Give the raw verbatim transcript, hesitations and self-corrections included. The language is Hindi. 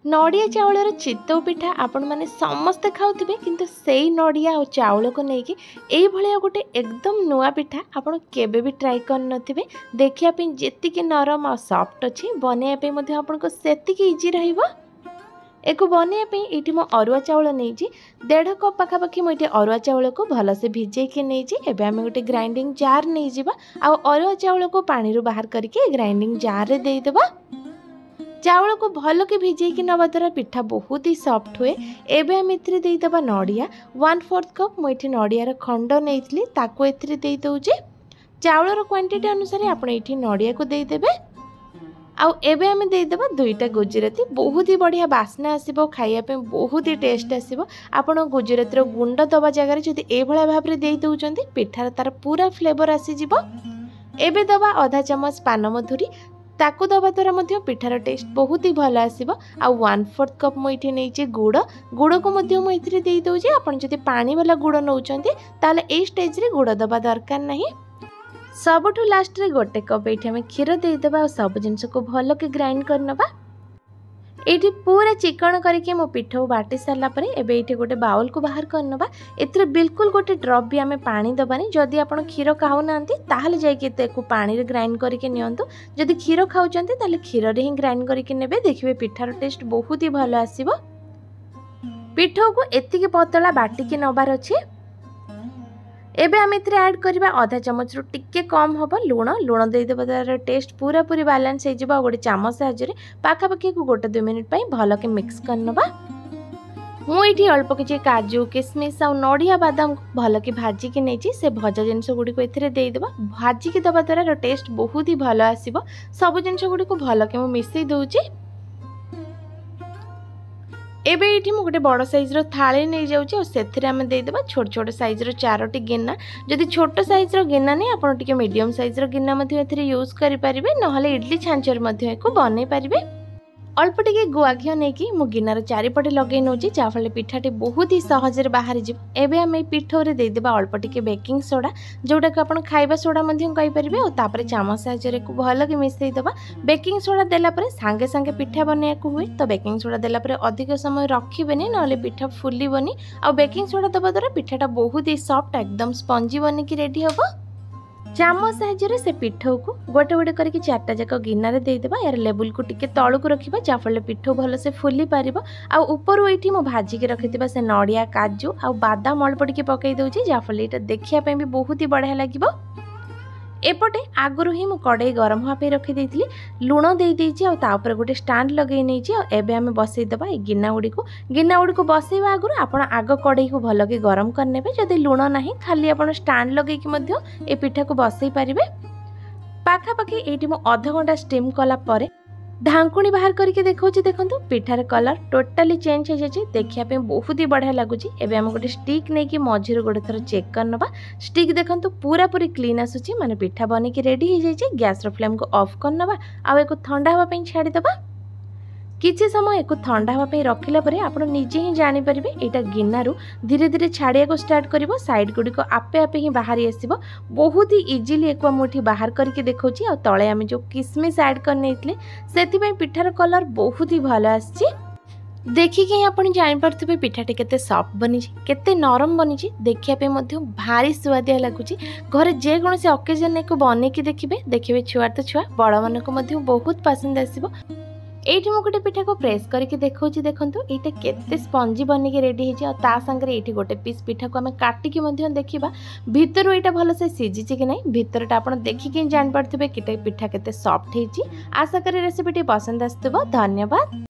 नड़िया चाउलर चितौ पिठा आपण मैंने समस्ते खाऊे किंतु से नड़िया और चाउल को लेकिन यही भाया गोटे एकदम नुआ पिठा आपण केबे भी ट्राई कर नथिबे। देखिया जेतिकी नरम और सॉफ्ट अच्छी बनैया आपन को सेतिकी इजी रहिबो। एक बनैया ये मो अरुआ चाउल नहीं डेढ़ कप पाखापाखि मुझे अरुआ चाउल को भलसे भिजेकी नहीं एवं गोटे ग्राइंडिंग जार नहीं जावा आ अरुआ चाउल को पानी रू बाहर करके ग्राइंडिंग जार रे दे देबा। चाउल को भल के भिजेकी नवा द्वारा पिठा बहुत ही सॉफ्ट हुए। एबे हम इथिरे दे देबा नड़िया वन फोर्थ कप मुझे नड़ियार खंड नहीं ताको एथिरे दे दउजे। चाउलर क्वांटिटी अनुसार आपण एठी नड़िया को दे देबे। आउ एबे हम दे देबा दुईटा गुजराती बहुत ही बढ़िया बास्ना आसीबो खाइया पे बहुत ही टेस्ट आसीबो। आपण गुजराती रो गुंड दबा जगह जदि ए भलिया भाबरे दे दउचंती पिठार तार पूरा फ्लेवर आसी जिवो। एबे दबा आधा चम्मच पान मधुरी ताकू दबा द्वारा मध्य पिठार टेस्ट बहुत ही भल आसीबो। आ वन फोर्थ कप मुझे नहीं गुड़ गुड़ को मध्य मुझे दे दउजे। आपण जदि पानी वाला गुड़ नउचंती ताले ए स्टेज रे गुड़ दबा दरकार नहीं। सबुठु लास्ट रे गोटे कप ये आम क्षीर देदेबा और सब जिनस को भल के ग्राइंड करनबा। ये पूरा चिकन करके मो पिठा बाटी सारा पर एबे गोटे बाउल को बाहर करनबा। एथिरे बिल्कुल गोटे ड्रॉप भी आम पानी दबानी। जदि आपण क्षीर खाऊ नांती ताहले जाइके तेको पानी रे ग्राइंड करके नियंतु। जदि क्षीर खाउचंती ताहले क्षीर रे ही ग्राइंड करके नेबे। देखिबे पिठार टेस्ट बहुत ही भल आसीबो। पिठा को एतिके पतला बाटी के नबार अछि। एबे आम इतरे ऐड करबा आधा चम्मच रु टिके कम हबो लूण लूण दे देबा तार टेस्ट पूरा पूरी बैलेंस हो जिवो। गोटे चामच साहाय्य पाखापाखि को गोटे दुई मिनिट पई भल के मिक्स करनबा। मु एठी अल्प किछि काजू किशमिश और नड़िया बादाम को भल के भाजी के नेछि से भजा जिनस गुडी को एथिरे दे देबा। भाजी के दबा तार टेस्ट बहुत ही भल आसीबो। सब जिनस गुडी को भल के मु मिसई दउछि। एबे ये गोटे बड़ साइज रो थाली नहीं जाऊँ से आम देदेबा छोट छोट साइज रो चारोटी गिना। जदि छोट साइज रो गिना नहीं आपन टिके मीडियम साइज रो गिना मध्य एथिरे यूज करि परिबे। नहले इडली छांचर मध्य एको बनै परिबे। अल्प टिके गुआ घिओ नेकी मु गिनार चारिपटे लगे नउची जाफले पिठाटी बहुत ही सहज रे बाहर जिव। एबे हम पिठो रे दे देबा अल्प टिके बेकिंग सोडा जोटा कि आपण खाइबा सोडा मध्य कहि परिबे। और तापर चामच साहाय्य को भल के मिसई देबा। बेकिंग सोडा देला परे सांगे सांगे पिठा बनैया को हुए तो बेकिंग सोडा देला परे अधिक समय रखिबेनी नहले पिठा फुलीबनी। आ बेकिंग सोडा दबा द्वारा पिठाटा बहुत ही सॉफ्ट एकदम स्पंजी बनी की रेडी होबो। चामच साहाय्य से पिठो को गोटे गोटे करके चारटा जाक गिनारे दे देबा। यार लेबुल को टिके तळु को रखिबा जाफले पिठो भल से फुली पारिबो। आ ऊपर एठी मो भाजी के रखिथिबा से नड़िया काजू आ बादाम अल्प टिके पकई दउची जाफले एटा देखिया पे भी बहुत ही बढ़िया लागिबो। एपटे आगुरु ही मु कड़ाई गरम होआ पे रखी देइथिली लूण दे देइची आ ता ऊपर गोटे स्टैंड लगेई नेइची। आ एबे हमें बसई दबा ए गिना गुडी को गिना गुडी को बसईबा आगुरु आपण आग कड़ाई को भल के गरम करनेबे। जदि लूण नाही खाली आपण स्टैंड लगेई कि मध्य ए पिठा को बसई परिबे। पाखापाखि एठी मु आधा घंटा स्टीम कला परे ढांकुणी बाहर करके देखौची देखंतु पिठार कलर टोटाली चेंज हो जाछि। देखिया पे बहुत ही बढ़िया लागुची। एबे हम गोटे स्टिक नै कि मझिर गोटे थर चेक करनबा। स्टिक देखंतु पूरा पूरी क्लीन आसुची माने पिठा बने की रेडी हो जाइछि। गैस रो फ्लेम को ऑफ करनबा आ एको ठंडा हवा पे छाडी दबा। किछि समय एको ठंडा हवा पे रखिला परे आपण निजे ही जानि परिबे एटा गिनारू धीरे धीरे छाड़िया को स्टार्ट करिवो। साइड गुडी को आपे आपे ही बाहर आसीबो। बहुत ही इजीली एको मुठी बाहर करके देखौची। आ तळे आमे जो किशमिश ऐड कर नेइतले सेति पई पिठार कलर बहुत ही भलो आछि। देखिके आपण जानि परथबे पिठाटी केते सॉफ्ट बनी छि केते नरम बनी छि। देखिया पे मध्य भारी स्वादिया लागुची। घरे जे कोनसे ओकेजन को बने की देखिबे देखिबे छुआ तो छुआ बड़ मन को मध्य बहुत पसंद आसीबो। एठी मु गोटे पिठा को प्रेस करके देखौची देखंतु एटा केते स्पंजी बने के रेडी हेछि। आ ता संगे एठी गोटे पीस पिठा को हम काटी के मध्य देखिबा भीतर एटा भलो से सिझी छि कि नै। भीतरटा आपण देखि के जान पड़थिबे कि पिठा केते सॉफ्ट हेछि। आशा करी रेसिपीटी पसंद आस्तबो। धन्यवाद।